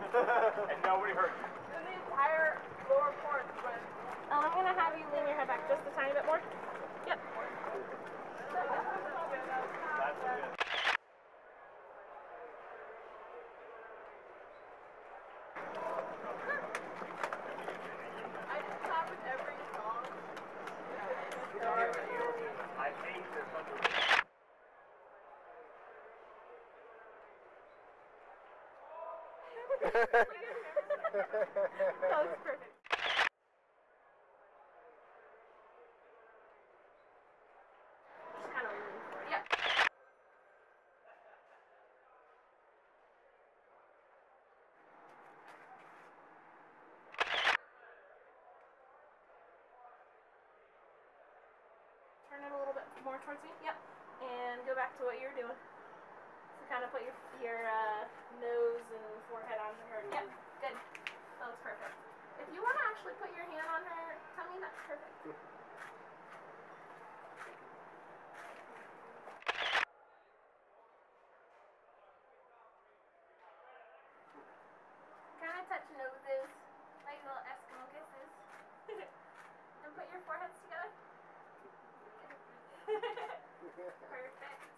And nobody hurt you. And the entire lower porch went. I'm gonna have you lean your head back just a tiny bit more. Yep. That's good. I just stop with every song. I hate this under. That looks perfect. Just kind of lean forward. Yep. Turn it a little bit more towards me. Yep. And go back to what you were doing. So kind of put your nose and forehead on her. Yep. Good. That looks perfect. If you want to actually put your hand on her tummy, that's perfect. Kind of touch noses, like little Eskimo kisses. And put your foreheads together. Perfect.